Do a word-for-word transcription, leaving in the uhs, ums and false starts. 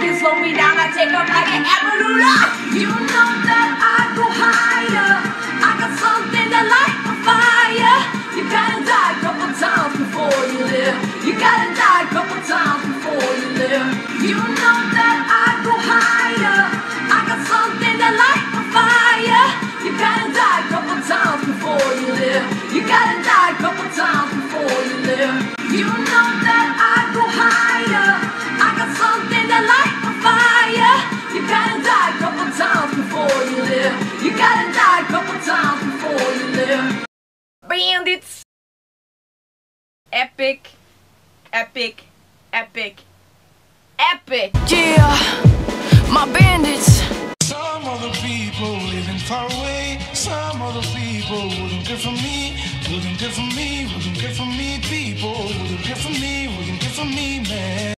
can slow me down, I take off like an Amarula. You know that I go higher. I got something that light a fire. You gotta die a couple times before you live. You gotta die a couple times before you live. You know that I go higher. I got something that light a fire. You gotta die a couple times before you live. You gotta die a couple times before you live. You know that I go higher. I got something that light a fire. You gotta die a couple times before you live. You gotta die a couple times before you live. Bandits. Epic, epic, epic, epic. Yeah, my bandits. Some other people living far away. Some other people wouldn't good for me. Wouldn't good for me. Wouldn't good for me. People wouldn't good for me. Wouldn't good for me, man.